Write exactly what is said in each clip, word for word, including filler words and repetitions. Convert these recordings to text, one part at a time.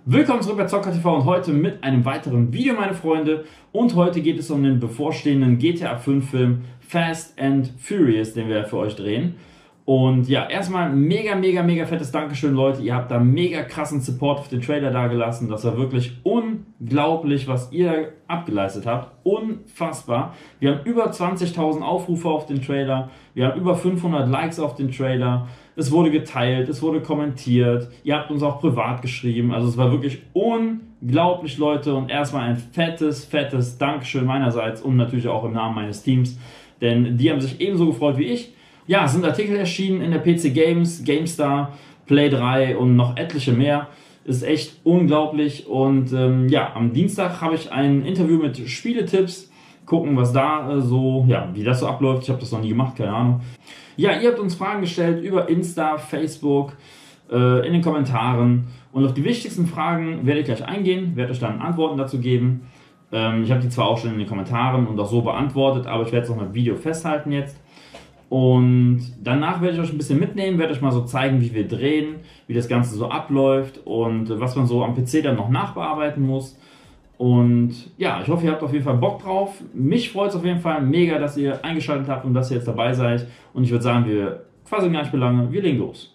Willkommen zurück bei Zocker T V und heute mit einem weiteren Video, meine Freunde. Und heute geht es um den bevorstehenden G T A fünf Film Fast and Furious, den wir für euch drehen. Und ja, erstmal mega, mega, mega fettes Dankeschön, Leute. Ihr habt da mega krassen Support auf den Trailer dagelassen. Das war wirklich unglaublich, was ihr abgeleistet habt. Unfassbar. Wir haben über zwanzigtausend Aufrufe auf den Trailer. Wir haben über fünfhundert Likes auf den Trailer. Es wurde geteilt, es wurde kommentiert. Ihr habt uns auch privat geschrieben. Also es war wirklich unglaublich, Leute. Und erstmal ein fettes, fettes Dankeschön meinerseits und natürlich auch im Namen meines Teams. Denn die haben sich ebenso gefreut wie ich. Ja, es sind Artikel erschienen in der P C Games, GameStar, Play drei und noch etliche mehr. Ist echt unglaublich. Und ähm, ja, am Dienstag habe ich ein Interview mit Spieletipps. Gucken, was da äh, so, ja, wie das so abläuft. Ich habe das noch nie gemacht, keine Ahnung. Ja, ihr habt uns Fragen gestellt über Insta, Facebook, äh, in den Kommentaren. Und auf die wichtigsten Fragen werde ich gleich eingehen, werde euch dann Antworten dazu geben. Ähm, ich habe die zwar auch schon in den Kommentaren und auch so beantwortet, aber ich werde es auch mit Video festhalten jetzt. Und danach werde ich euch ein bisschen mitnehmen, werde euch mal so zeigen, wie wir drehen, wie das Ganze so abläuft und was man so am P C dann noch nachbearbeiten muss. Und ja, ich hoffe, ihr habt auf jeden Fall Bock drauf. Mich freut es auf jeden Fall mega, dass ihr eingeschaltet habt und dass ihr jetzt dabei seid. Und ich würde sagen, wir quasi gar nicht mehr lange, wir legen los.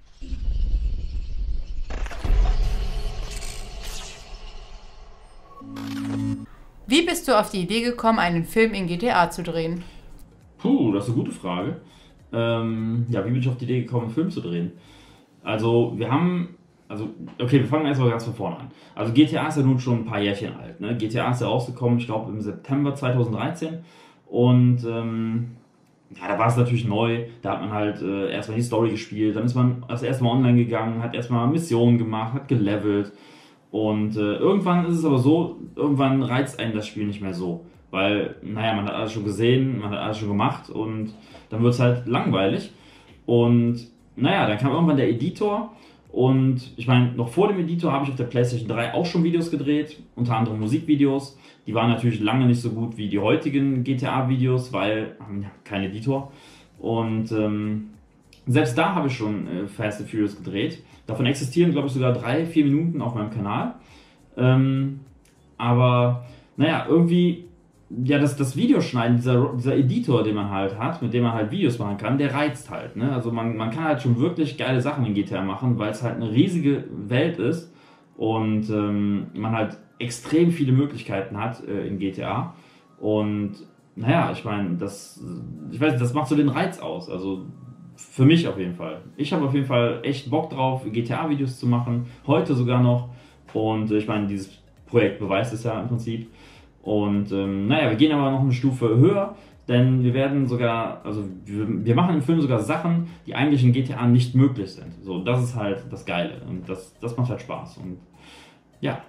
Wie bist du auf die Idee gekommen, einen Film in G T A zu drehen? Puh, das ist eine gute Frage. Ähm, ja, wie bin ich auf die Idee gekommen, einen Film zu drehen? Also, wir haben, also, okay, wir fangen erstmal ganz von vorne an. Also, G T A ist ja nun schon ein paar Jährchen alt, ne? G T A ist ja rausgekommen, ich glaube, im September zweitausenddreizehn. Und, ähm, ja, da war es natürlich neu. Da hat man halt äh, erstmal die Story gespielt, dann ist man das erste Mal online gegangen, hat erstmal Missionen gemacht, hat gelevelt. Und äh, irgendwann ist es aber so, irgendwann reizt einen das Spiel nicht mehr so. Weil, naja, man hat alles schon gesehen, man hat alles schon gemacht und dann wird es halt langweilig. Und naja, dann kam irgendwann der Editor und ich meine, noch vor dem Editor habe ich auf der PlayStation drei auch schon Videos gedreht, unter anderem Musikvideos. Die waren natürlich lange nicht so gut wie die heutigen G T A-Videos, weil haben ja kein Editor. Und ähm, selbst da habe ich schon äh, Fast and Furious gedreht. Davon existieren, glaube ich, sogar drei, vier Minuten auf meinem Kanal. Ähm, aber naja, irgendwie... Ja, das, das Videoschneiden, dieser, dieser Editor, den man halt hat, mit dem man halt Videos machen kann, der reizt halt. Ne? Also man, man kann halt schon wirklich geile Sachen in G T A machen, weil es halt eine riesige Welt ist und ähm, man halt extrem viele Möglichkeiten hat äh, in G T A. Und naja, ich meine, das, ich weiß nicht, das macht so den Reiz aus. Also für mich auf jeden Fall. Ich habe auf jeden Fall echt Bock drauf, G T A-Videos zu machen, heute sogar noch. Und äh, ich meine, dieses Projekt beweist es ja im Prinzip. Und ähm, naja, wir gehen aber noch eine Stufe höher, denn wir werden sogar, also wir, wir machen im Film sogar Sachen, die eigentlich in G T A nicht möglich sind. So, das ist halt das Geile und das, das macht halt Spaß. Und ja,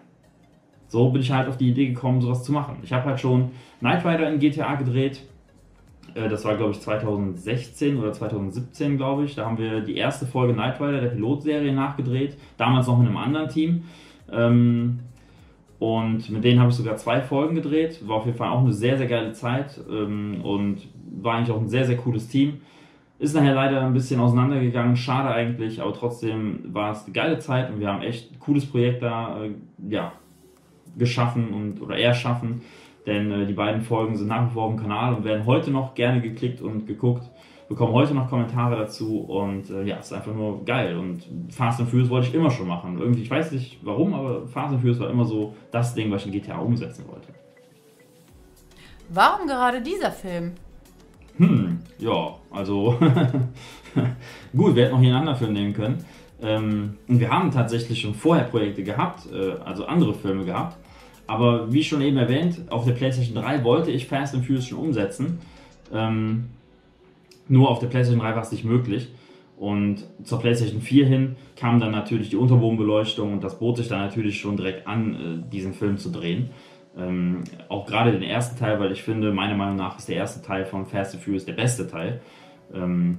so bin ich halt auf die Idee gekommen, sowas zu machen. Ich habe halt schon Knight Rider in G T A gedreht. Äh, das war, glaube ich, zweitausendsechzehn oder zweitausendsiebzehn, glaube ich. Da haben wir die erste Folge Knight Rider, der Pilotserie, nachgedreht. Damals noch mit einem anderen Team. Ähm, Und mit denen habe ich sogar zwei Folgen gedreht. War auf jeden Fall auch eine sehr, sehr geile Zeit ähm, und war eigentlich auch ein sehr, sehr cooles Team. Ist nachher leider ein bisschen auseinandergegangen, schade eigentlich, aber trotzdem war es eine geile Zeit und wir haben echt ein cooles Projekt da äh, ja, geschaffen und, oder erschaffen. Denn äh, die beiden Folgen sind nach wie vor auf dem Kanal und werden heute noch gerne geklickt und geguckt. Bekommen heute noch Kommentare dazu und äh, ja, es ist einfach nur geil. Und Fast and Furious wollte ich immer schon machen. Irgendwie, ich weiß nicht warum, aber Fast and Furious war immer so das Ding, was ich in G T A umsetzen wollte. Warum gerade dieser Film? Hm, ja, also gut, wir hätten noch hier einen anderen Film nehmen können. Ähm, und wir haben tatsächlich schon vorher Projekte gehabt, äh, also andere Filme gehabt. Aber wie schon eben erwähnt, auf der PlayStation drei wollte ich Fast and Furious schon umsetzen. Ähm, Nur auf der PlayStation drei war es nicht möglich. Und zur PlayStation vier hin kam dann natürlich die Unterbodenbeleuchtung und das bot sich dann natürlich schon direkt an, diesen Film zu drehen. Ähm, auch gerade den ersten Teil, weil ich finde, meiner Meinung nach ist der erste Teil von Fast and Furious der beste Teil. Ähm,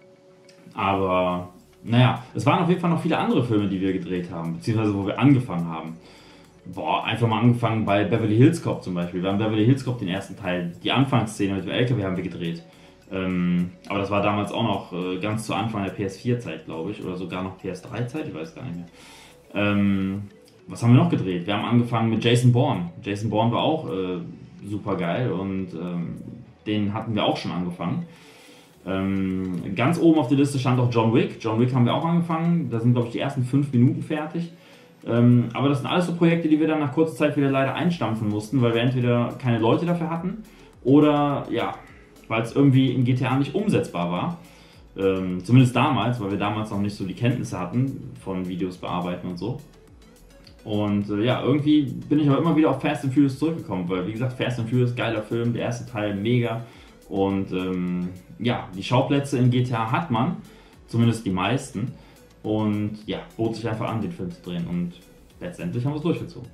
aber naja, es waren auf jeden Fall noch viele andere Filme, die wir gedreht haben, beziehungsweise wo wir angefangen haben. Boah, einfach mal angefangen bei Beverly Hills Cop zum Beispiel. Wir haben Beverly Hills Cop den ersten Teil, die Anfangsszene mit dem L K W haben wir gedreht. Ähm, aber das war damals auch noch äh, ganz zu Anfang der P S vier Zeit, glaube ich, oder sogar noch P S drei Zeit, ich weiß gar nicht mehr. Ähm, was haben wir noch gedreht? Wir haben angefangen mit Jason Bourne. Jason Bourne war auch äh, super geil und ähm, den hatten wir auch schon angefangen. Ähm, ganz oben auf der Liste stand auch John Wick. John Wick haben wir auch angefangen. Da sind, glaube ich, die ersten fünf Minuten fertig. Ähm, aber das sind alles so Projekte, die wir dann nach kurzer Zeit wieder leider einstampfen mussten, weil wir entweder keine Leute dafür hatten oder ja, weil es irgendwie in G T A nicht umsetzbar war. Ähm, zumindest damals, weil wir damals noch nicht so die Kenntnisse hatten von Videos bearbeiten und so. Und äh, ja, irgendwie bin ich aber immer wieder auf Fast and Furious zurückgekommen, weil wie gesagt, Fast and Furious, geiler Film, der erste Teil mega. Und ähm, ja, die Schauplätze in G T A hat man, zumindest die meisten. Und ja, bot sich einfach an, den Film zu drehen. Und letztendlich haben wir es durchgezogen.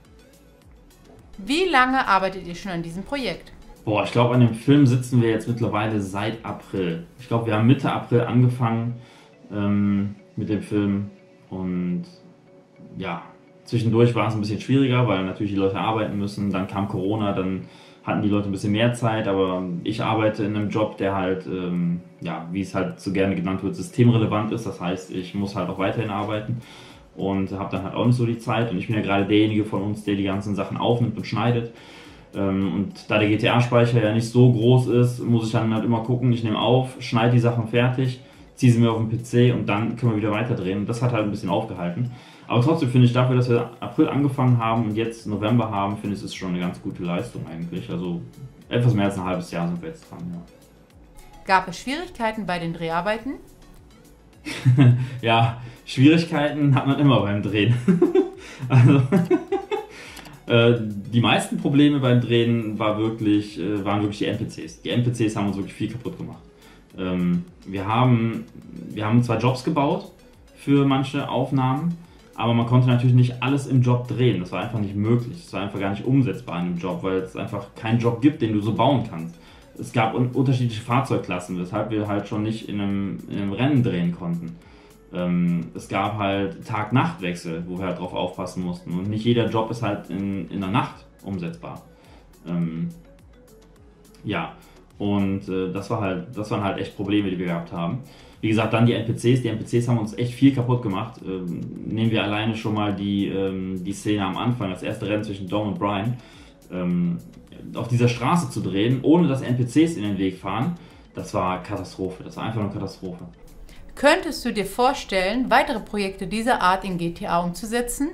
Wie lange arbeitet ihr schon an diesem Projekt? Boah, ich glaube, an dem Film sitzen wir jetzt mittlerweile seit April. Ich glaube, wir haben Mitte April angefangen ähm, mit dem Film. Und ja, zwischendurch war es ein bisschen schwieriger, weil natürlich die Leute arbeiten müssen. Dann kam Corona, dann hatten die Leute ein bisschen mehr Zeit. Aber ich arbeite in einem Job, der halt, ähm, ja, wie es halt so gerne genannt wird, systemrelevant ist. Das heißt, ich muss halt auch weiterhin arbeiten und habe dann halt auch nicht so die Zeit. Und ich bin ja gerade derjenige von uns, der die ganzen Sachen aufnimmt und schneidet. Ähm, und da der G T A-Speicher ja nicht so groß ist, muss ich dann halt immer gucken, ich nehme auf, schneide die Sachen fertig, ziehe sie mir auf den P C und dann können wir wieder weiterdrehen. Und das hat halt ein bisschen aufgehalten. Aber trotzdem finde ich dafür, dass wir April angefangen haben und jetzt November haben, finde ich, es ist schon eine ganz gute Leistung eigentlich. Also etwas mehr als ein halbes Jahr sind wir jetzt dran, ja. Gab es Schwierigkeiten bei den Dreharbeiten? Ja, Schwierigkeiten hat man immer beim Drehen. Also äh, die meisten Probleme beim Drehen war wirklich, äh, waren wirklich die N P Cs. Die N P Cs haben uns wirklich viel kaputt gemacht. Ähm, wir haben, wir haben zwar Jobs gebaut für manche Aufnahmen, aber man konnte natürlich nicht alles im Job drehen. Das war einfach nicht möglich. Das war einfach gar nicht umsetzbar in einem Job, weil es einfach keinen Job gibt, den du so bauen kannst. Es gab un- unterschiedliche Fahrzeugklassen, weshalb wir halt schon nicht in einem, in einem Rennen drehen konnten. Ähm, es gab halt Tag-Nacht-Wechsel, wo wir halt drauf aufpassen mussten. Und nicht jeder Job ist halt in, in der Nacht umsetzbar. Ähm, ja, und äh, das war halt, das waren halt echt Probleme, die wir gehabt haben. Wie gesagt, dann die N P Cs. Die N P Cs haben uns echt viel kaputt gemacht. Ähm, nehmen wir alleine schon mal die, ähm, die Szene am Anfang, das erste Rennen zwischen Dom und Brian. Ähm, auf dieser Straße zu drehen, ohne dass N P Cs in den Weg fahren, das war Katastrophe. Das war einfach eine Katastrophe. Könntest du dir vorstellen, weitere Projekte dieser Art in G T A umzusetzen?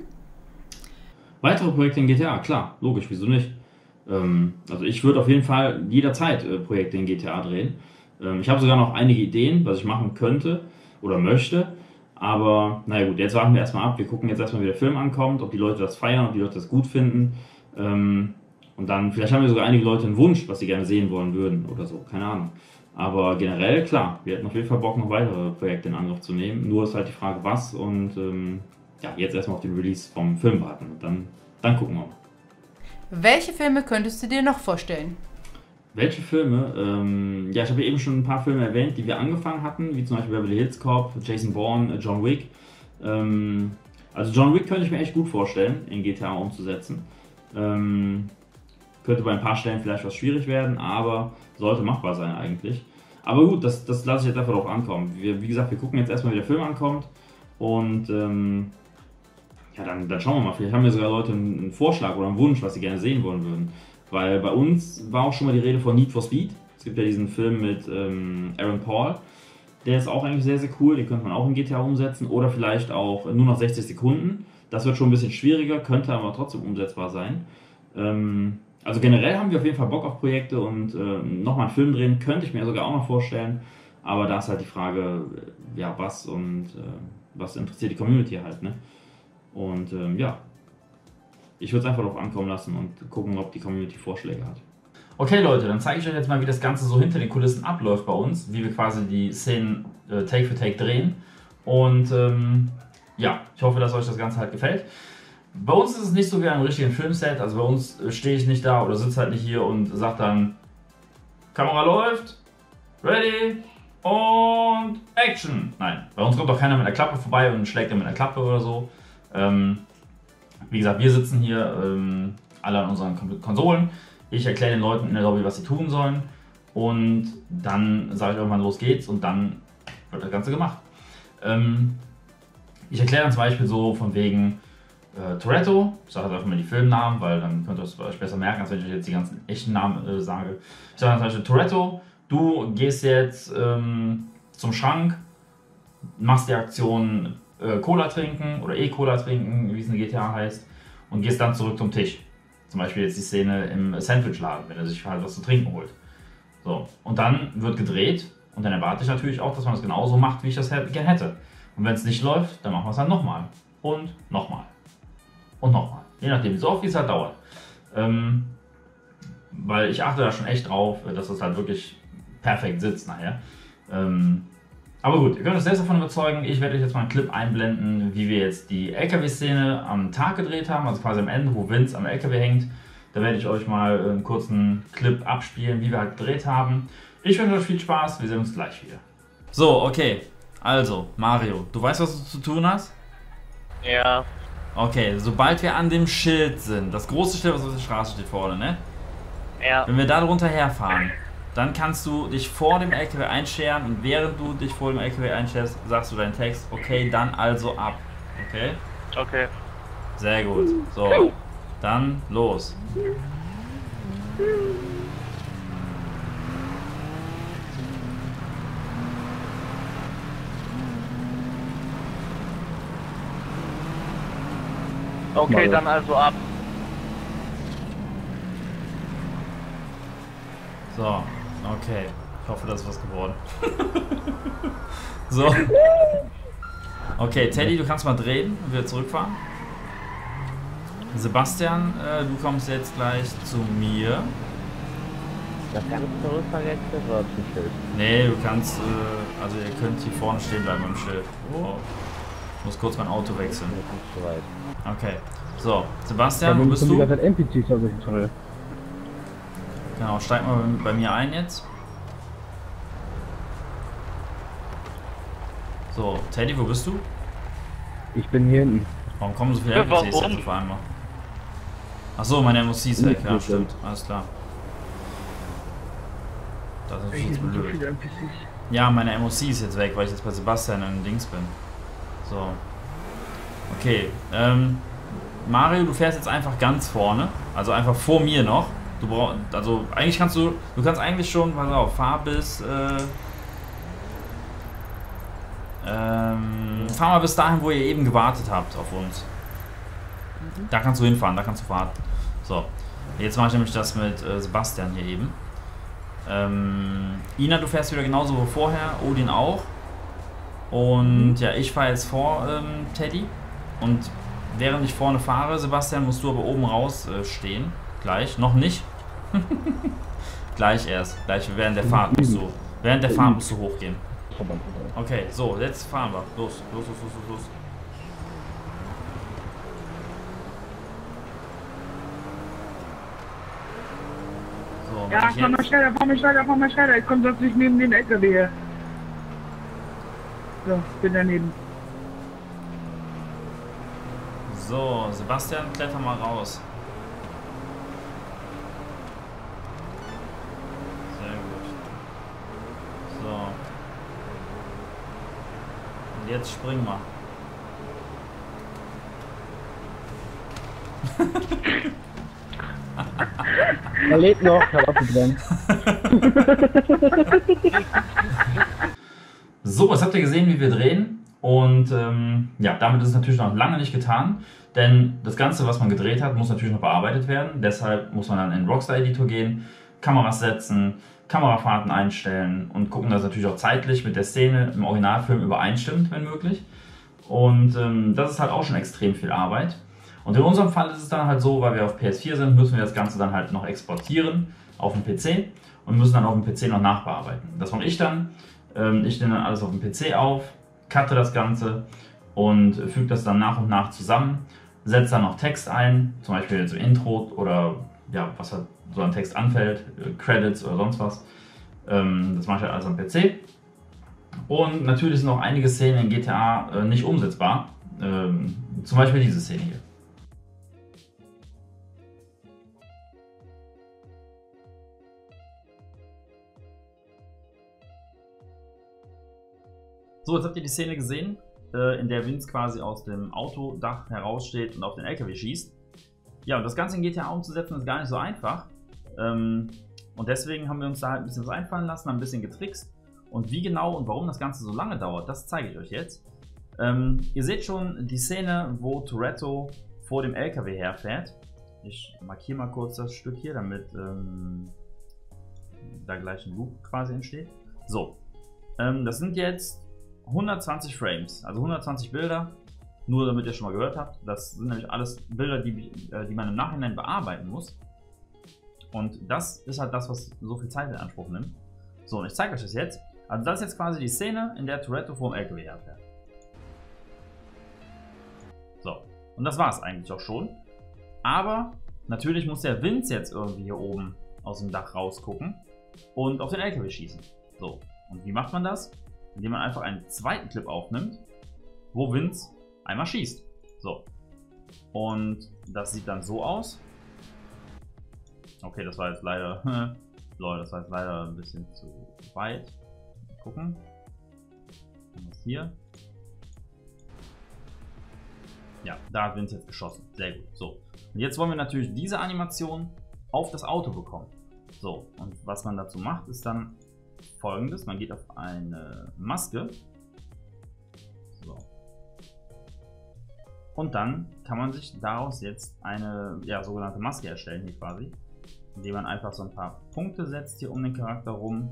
Weitere Projekte in G T A, klar, logisch, wieso nicht? Ähm, also ich würde auf jeden Fall jederzeit äh, Projekte in G T A drehen. Ähm, ich habe sogar noch einige Ideen, was ich machen könnte oder möchte. Aber naja gut, jetzt warten wir erstmal ab. Wir gucken jetzt erstmal, wie der Film ankommt, ob die Leute das feiern, ob die Leute das gut finden. Ähm, und dann, vielleicht haben wir sogar einige Leute einen Wunsch, was sie gerne sehen wollen würden oder so, keine Ahnung. Aber generell, klar, wir hätten auf jeden Fall Bock, noch weitere Projekte in Angriff zu nehmen. Nur ist halt die Frage, was und ähm, ja, jetzt erstmal auf den Release vom Film warten und dann, dann gucken wir mal. Welche Filme könntest du dir noch vorstellen? Welche Filme? Ähm, ja, ich habe ja eben schon ein paar Filme erwähnt, die wir angefangen hatten, wie zum Beispiel Beverly Hills Cop, Jason Bourne, John Wick. Ähm, also John Wick könnte ich mir echt gut vorstellen, in G T A umzusetzen. Ähm, könnte bei ein paar Stellen vielleicht was schwierig werden, aber sollte machbar sein eigentlich. Aber gut, das, das lasse ich jetzt einfach drauf ankommen. Wir, wie gesagt, wir gucken jetzt erstmal, wie der Film ankommt und ähm, ja, dann, dann schauen wir mal. Vielleicht haben wir sogar Leute einen, einen Vorschlag oder einen Wunsch, was sie gerne sehen wollen würden. Weil bei uns war auch schon mal die Rede von Need for Speed. Es gibt ja diesen Film mit ähm, Aaron Paul. Der ist auch eigentlich sehr, sehr cool. Den könnte man auch in G T A umsetzen. Oder vielleicht auch nur noch sechzig Sekunden. Das wird schon ein bisschen schwieriger, könnte aber trotzdem umsetzbar sein. Ähm, also generell haben wir auf jeden Fall Bock auf Projekte und äh, nochmal einen Film drehen könnte ich mir sogar auch noch vorstellen. Aber da ist halt die Frage, ja, was und äh, was interessiert die Community halt, ne? Und ähm, ja, ich würde es einfach darauf ankommen lassen und gucken, ob die Community Vorschläge hat. Okay Leute, dann zeige ich euch jetzt mal, wie das Ganze so hinter den Kulissen abläuft bei uns, wie wir quasi die Szenen äh, Take für Take drehen. Und ähm, ja, ich hoffe, dass euch das Ganze halt gefällt. Bei uns ist es nicht so wie ein richtigen Filmset, also bei uns äh, stehe ich nicht da oder sitze halt nicht hier und sage dann, Kamera läuft, ready und Action. Nein, bei uns kommt doch keiner mit einer Klappe vorbei und schlägt dann mit einer Klappe oder so. Ähm, wie gesagt, wir sitzen hier ähm, alle an unseren Konsolen. Ich erkläre den Leuten in der Lobby, was sie tun sollen. Und dann sage ich irgendwann, los geht's. Und dann wird das Ganze gemacht. Ähm, ich erkläre dann zum Beispiel so von wegen, äh, Toretto. Ich sage jetzt einfach mal die Filmnamen, weil dann könnt ihr es euch besser merken, als wenn ich euch jetzt die ganzen echten Namen äh, sage. Ich sage zum Beispiel Toretto, du gehst jetzt ähm, zum Schrank, machst die Aktion äh, Cola trinken oder E-Cola trinken, wie es in G T A heißt, und gehst dann zurück zum Tisch. Zum Beispiel jetzt die Szene im Sandwichladen, wenn er sich halt was zu trinken holt. So, und dann wird gedreht und dann erwarte ich natürlich auch, dass man das genauso macht, wie ich das gerne hätte. Und wenn es nicht läuft, dann machen wir es dann nochmal. Und nochmal. Und nochmal. Je nachdem, so oft wie es halt dauert. Ähm, weil ich achte da schon echt drauf, dass das halt wirklich perfekt sitzt nachher. Ähm, aber gut, ihr könnt euch selbst davon überzeugen. Ich werde euch jetzt mal einen Clip einblenden, wie wir jetzt die L K W-Szene am Tag gedreht haben, also quasi am Ende, wo Vince am L K W hängt. Da werde ich euch mal einen kurzen Clip abspielen, wie wir halt gedreht haben. Ich wünsche euch viel Spaß, wir sehen uns gleich wieder. So, okay. Also, Mario, du weißt, was du zu tun hast? Ja. Okay, sobald wir an dem Schild sind, das große Schild, was auf der Straße steht vorne, ne? Ja. Wenn wir da drunter herfahren, dann kannst du dich vor dem L K W einscheren und während du dich vor dem L K W einscherst, sagst du deinen Text, okay, dann also ab. Okay? Okay. Sehr gut. So, dann los. Okay, dann also ab. So, okay. Ich hoffe, das ist was geworden. So. Okay, Teddy, du kannst mal drehen und wieder zurückfahren. Sebastian, äh, du kommst jetzt gleich zu mir. Das ganze Zurückverletzte wird ein Schild. Nee, du kannst, äh, also ihr könnt hier vorne stehen bleiben beim Schild. Oh. Ich muss kurz mein Auto wechseln. Okay. So, Sebastian, wo bist du? N P Cs auf dem Tunnel. Genau, steig mal bei mir ein jetzt. So, Teddy, wo bist du? Ich bin hier hinten. Warum kommen so viele Ja, N P Cs warum? jetzt auf einmal? Achso, meine M O C ist weg, ja, stimmt. Alles klar. Das ist natürlich jetzt blöd. Ja, meine M O C ist jetzt weg, weil ich jetzt bei Sebastian in den Dings bin. So. Okay, ähm, Mario, du fährst jetzt einfach ganz vorne, also einfach vor mir noch. Du brauchst, also eigentlich kannst du, du kannst eigentlich schon, pass auf, fahr bis, äh, ähm, fahr mal bis dahin, wo ihr eben gewartet habt auf uns. Da kannst du hinfahren, da kannst du warten. So, jetzt mache ich nämlich das mit äh, Sebastian hier eben. Ähm, Ina, du fährst wieder genauso wie vorher, Odin auch. Und ja, ich fahre jetzt vor ähm, Teddy. Und während ich vorne fahre, Sebastian, musst du aber oben raus äh, stehen. Gleich, noch nicht. Gleich erst. Gleich während der Fahrt musst du. Während der Fahrt musst du hochgehen. Okay, so, jetzt fahren wir. Los, los, los, los, los, los. So, Ja, fahr mal schneller, fahr mal schneller, fahr mal schneller. Ich komme sonst nicht neben den L K W her. So, bin daneben. So, Sebastian, kletter mal raus. Sehr gut. So. Und jetzt spring mal. Er lebt noch, hat abgebrannt. So, was habt ihr gesehen, wie wir drehen? Und ähm, ja, damit ist es natürlich noch lange nicht getan, denn das Ganze, was man gedreht hat, muss natürlich noch bearbeitet werden. Deshalb muss man dann in den Rockstar Editor gehen, Kameras setzen, Kamerafahrten einstellen und gucken, dass es natürlich auch zeitlich mit der Szene im Originalfilm übereinstimmt, wenn möglich. Und ähm, das ist halt auch schon extrem viel Arbeit. Und in unserem Fall ist es dann halt so, weil wir auf P S vier sind, müssen wir das Ganze dann halt noch exportieren auf dem P C und müssen dann auf dem P C noch nachbearbeiten. Das mache ich dann. Ähm, ich nehme dann alles auf dem P C auf, cutte das Ganze und füge das dann nach und nach zusammen, setze dann noch Text ein, zum Beispiel so Intro oder ja, was halt so an Text anfällt, Credits oder sonst was. Ähm, das mache ich halt alles am P C. Und natürlich sind auch einige Szenen in G T A äh, nicht umsetzbar. Ähm, zum Beispiel diese Szene hier. So, jetzt habt ihr die Szene gesehen. äh, in der Vince quasi aus dem Autodach heraussteht und auf den L K W schießt. Ja, und das Ganze in G T A umzusetzen ist gar nicht so einfach. Ähm, und deswegen haben wir uns da halt ein bisschen was einfallen lassen, ein bisschen getrickst. Und wie genau und warum das Ganze so lange dauert, das zeige ich euch jetzt. Ähm, ihr seht schon die Szene, wo Toretto vor dem L K W herfährt. Ich markiere mal kurz das Stück hier, damit ähm, da gleich ein Loop quasi entsteht. So, ähm, das sind jetzt hundertzwanzig Frames, also hundertzwanzig Bilder. Nur damit ihr schon mal gehört habt, das sind nämlich alles Bilder, die, die man im Nachhinein bearbeiten muss. Und das ist halt das, was so viel Zeit in Anspruch nimmt. So, und ich zeige euch das jetzt. Also das ist jetzt quasi die Szene, in der Toretto vor dem L K W herfährt. So, und das war es eigentlich auch schon. Aber natürlich muss der Vince jetzt irgendwie hier oben aus dem Dach rausgucken und auf den L K W schießen. So, und wie macht man das? Indem man einfach einen zweiten Clip aufnimmt, wo Vince einmal schießt. So. Und das sieht dann so aus. Okay, das war jetzt leider. Leute, das war jetzt leider ein bisschen zu weit. Mal gucken. Was hier? Ja, da hat Vince jetzt geschossen. Sehr gut. So. Und jetzt wollen wir natürlich diese Animation auf das Auto bekommen. So. Und was man dazu macht, ist dann Folgendes. Man geht auf eine Maske. So. Und dann kann man sich daraus jetzt eine ja, sogenannte Maske erstellen, hier quasi. Indem man einfach so ein paar Punkte setzt hier um den Charakter rum.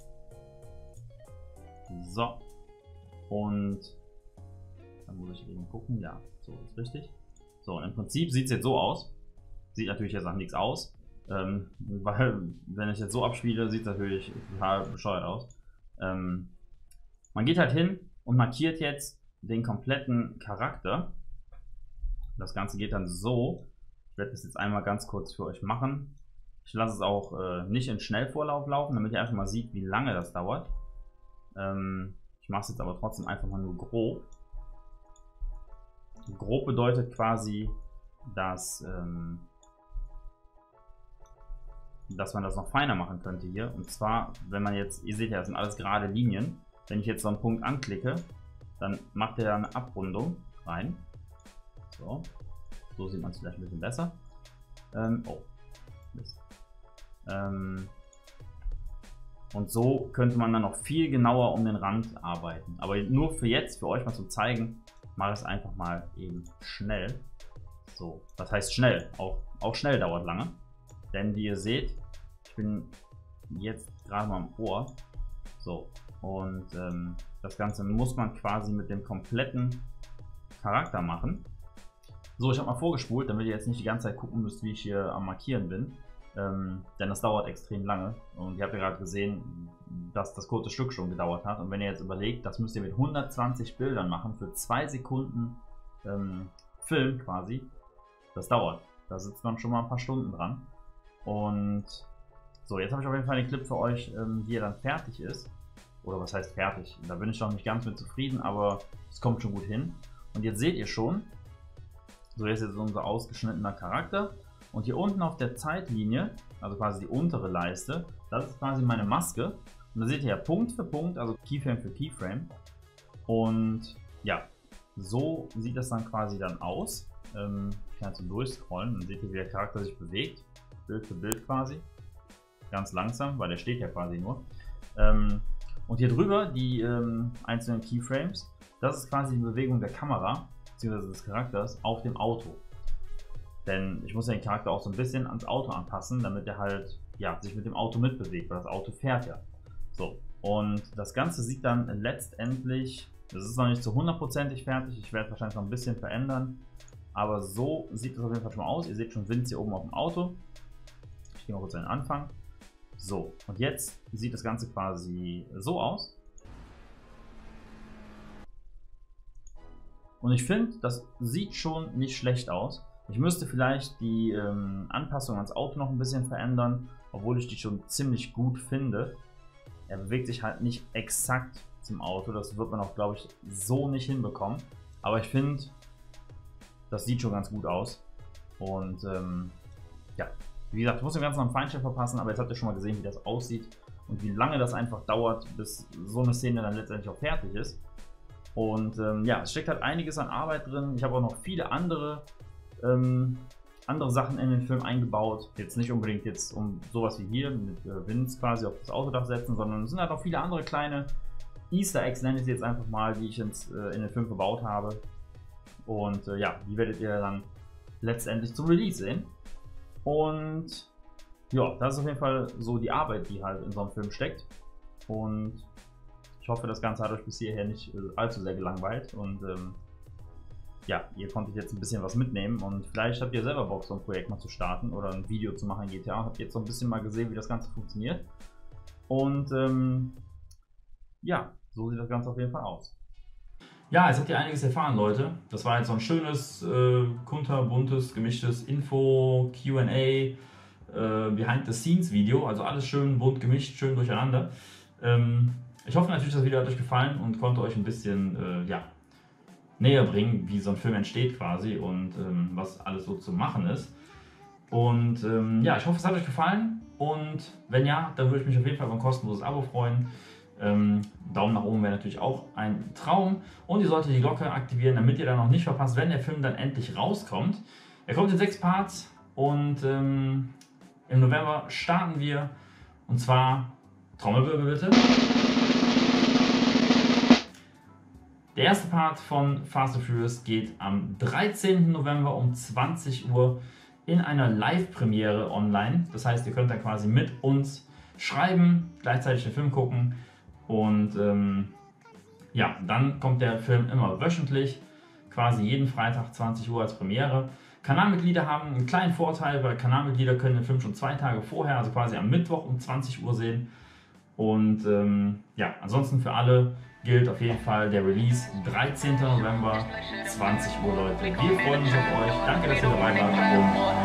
So. Und dann muss ich eben gucken. Ja, so ist richtig. So, und im Prinzip sieht es jetzt so aus. Sieht natürlich jetzt nach nichts aus. Ähm, weil, wenn ich jetzt so abspiele, sieht es natürlich total bescheuert aus. Ähm, man geht halt hin und markiert jetzt den kompletten Charakter. Das Ganze geht dann so. Ich werde das jetzt einmal ganz kurz für euch machen. Ich lasse es auch äh, nicht in Schnellvorlauf laufen, damit ihr einfach mal seht, wie lange das dauert. Ähm, ich mache es jetzt aber trotzdem einfach mal nur grob. Grob bedeutet quasi, dass, ähm, dass man das noch feiner machen könnte hier. Und zwar, wenn man jetzt, ihr seht ja, das sind alles gerade Linien. Wenn ich jetzt so einen Punkt anklicke, dann macht er eine Abrundung rein. So, so sieht man es vielleicht ein bisschen besser. Ähm, oh, Mist. Ähm, und so könnte man dann noch viel genauer um den Rand arbeiten. Aber nur für jetzt, für euch mal zum Zeigen, mache ich es einfach mal eben schnell. So, das heißt schnell. Auch, auch schnell dauert lange. Denn wie ihr seht, ich bin jetzt gerade mal am Ohr. So, und ähm, das Ganze muss man quasi mit dem kompletten Charakter machen. So, ich habe mal vorgespult, damit ihr jetzt nicht die ganze Zeit gucken müsst, wie ich hier am Markieren bin. Ähm, denn das dauert extrem lange. Und ihr habt ja gerade gesehen, dass das kurze Stück schon gedauert hat. Und wenn ihr jetzt überlegt, das müsst ihr mit hundertzwanzig Bildern machen für zwei Sekunden ähm, Film quasi. Das dauert. Da sitzt man schon mal ein paar Stunden dran. Und so, jetzt habe ich auf jeden Fall den Clip für euch, ähm, wie er dann fertig ist. Oder was heißt fertig? Da bin ich noch nicht ganz mit zufrieden, aber es kommt schon gut hin. Und jetzt seht ihr schon, so ist jetzt unser ausgeschnittener Charakter. Und hier unten auf der Zeitlinie, also quasi die untere Leiste, das ist quasi meine Maske. Und da seht ihr ja Punkt für Punkt, also Keyframe für Keyframe. Und ja, so sieht das dann quasi dann aus. Ähm, ich kann jetzt so durchscrollen, dann seht ihr, wie der Charakter sich bewegt. Bild für Bild quasi. Ganz langsam, weil der steht ja quasi nur. Ähm, und hier drüber die ähm, einzelnen Keyframes, das ist quasi die Bewegung der Kamera, beziehungsweise des Charakters auf dem Auto. Denn ich muss ja den Charakter auch so ein bisschen ans Auto anpassen, damit er halt ja, sich mit dem Auto mitbewegt, weil das Auto fährt ja. So, und das Ganze sieht dann letztendlich, das ist noch nicht zu hundertprozentig fertig, ich werde wahrscheinlich noch ein bisschen verändern, aber so sieht es auf jeden Fall schon mal aus. Ihr seht schon Vince hier oben auf dem Auto. Ich gehe mal kurz an den Anfang. So, und jetzt sieht das Ganze quasi so aus. Und ich finde, das sieht schon nicht schlecht aus. Ich müsste vielleicht die ähm, Anpassung ans Auto noch ein bisschen verändern, obwohl ich die schon ziemlich gut finde. Er bewegt sich halt nicht exakt zum Auto, das wird man auch, glaube ich, so nicht hinbekommen. Aber ich finde, das sieht schon ganz gut aus. Und ähm, ja, wie gesagt, ich muss dem Ganzen noch einen Feinschliff verpassen, aber jetzt habt ihr schon mal gesehen, wie das aussieht und wie lange das einfach dauert, bis so eine Szene dann letztendlich auch fertig ist. Und ähm, ja, es steckt halt einiges an Arbeit drin. Ich habe auch noch viele andere, ähm, andere Sachen in den Film eingebaut. Jetzt nicht unbedingt jetzt um sowas wie hier mit äh, Vince quasi auf das Autodach setzen, sondern es sind halt auch viele andere kleine Easter Eggs, nenne ich sie jetzt einfach mal, die ich ins, äh, in den Film verbaut habe. Und äh, ja, die werdet ihr dann letztendlich zum Release sehen. Und ja, das ist auf jeden Fall so die Arbeit, die halt in so einem Film steckt. Und ich hoffe, das Ganze hat euch bis hierher nicht äh, allzu sehr gelangweilt. Und ähm, ja, ihr konntet jetzt ein bisschen was mitnehmen. Und vielleicht habt ihr selber Bock, so ein Projekt mal zu starten oder ein Video zu machen in G T A. Habt ihr jetzt so ein bisschen mal gesehen, wie das Ganze funktioniert. Und ähm, ja, so sieht das Ganze auf jeden Fall aus. Ja, jetzt habt ihr einiges erfahren, Leute. Das war jetzt so ein schönes, äh, kunterbuntes, gemischtes Info, Q and A, äh, Behind-the-Scenes-Video. Also alles schön bunt gemischt, schön durcheinander. Ähm, ich hoffe natürlich, das Video hat euch gefallen und konnte euch ein bisschen äh, ja, näher bringen, wie so ein Film entsteht quasi und ähm, was alles so zu machen ist. Und ähm, ja, ich hoffe, es hat euch gefallen. Und wenn ja, dann würde ich mich auf jeden Fall über ein kostenloses Abo freuen. Ähm, Daumen nach oben wäre natürlich auch ein Traum. Und ihr solltet die Glocke aktivieren, damit ihr dann noch nicht verpasst, wenn der Film dann endlich rauskommt. Er kommt in sechs Parts und ähm, im November starten wir. Und zwar, Trommelwirbel bitte. Der erste Part von Fast and Furious geht am dreizehnten November um zwanzig Uhr in einer Live-Premiere online. Das heißt, ihr könnt dann quasi mit uns schreiben, gleichzeitig den Film gucken. Und ähm, ja, dann kommt der Film immer wöchentlich, quasi jeden Freitag zwanzig Uhr als Premiere. Kanalmitglieder haben einen kleinen Vorteil, weil Kanalmitglieder können den Film schon zwei Tage vorher, also quasi am Mittwoch um zwanzig Uhr sehen. Und ähm, ja, ansonsten für alle gilt auf jeden Fall der Release dreizehnten November, zwanzig Uhr, Leute. Wir freuen uns auf euch. Danke, dass ihr dabei wart und